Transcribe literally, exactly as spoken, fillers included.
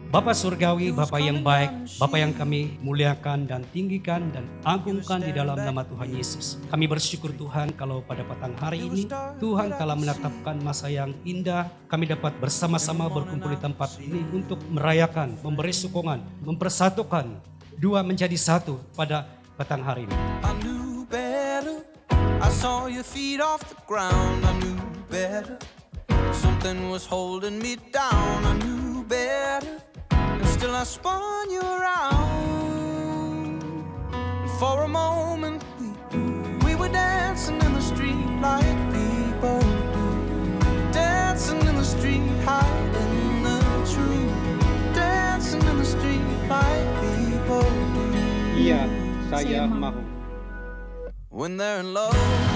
Bapa Surgawi, Bapa yang baik, Bapa yang kami muliakan dan tinggikan dan agungkan di dalam nama Tuhan Yesus. Kami bersyukur Tuhan kalau pada petang hari ini Tuhan telah menetapkan masa yang indah. Kami dapat bersama-sama berkumpul di tempat ini untuk merayakan, memberi sokongan, mempersatukan dua menjadi satu pada petang hari ini. I knew better. I saw your feet off the ground. I knew better. Something was holding me down. I knew better. Still I spun you around. And for a moment we, we were dancing in the street like people do. Dancing in the street, hiding the truth. Dancing in the street like people do. Iya, saya mau. When they're in love.